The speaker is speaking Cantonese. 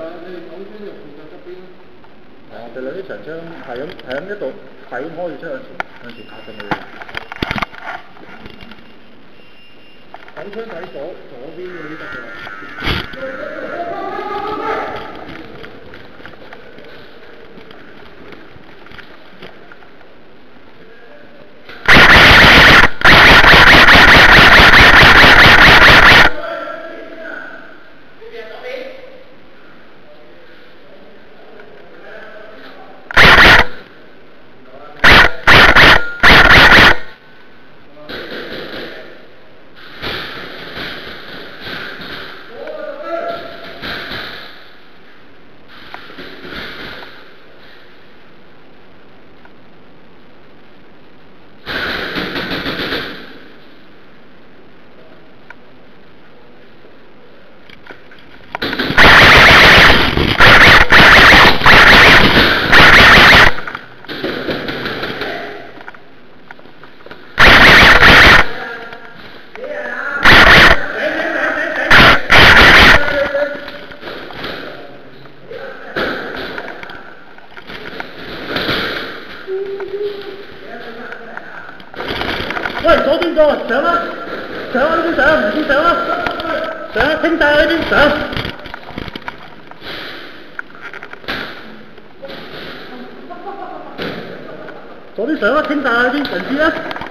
哦，對啦，啲長槍係咁一度係咁開住出去，有時卡上去。手槍睇左邊嗰啲得㗎啦。喂，左邊個上啦，上啊呢邊上，唔先上啦，上啊清晒呢邊上，左邊上啦，清晒呢邊人士啦。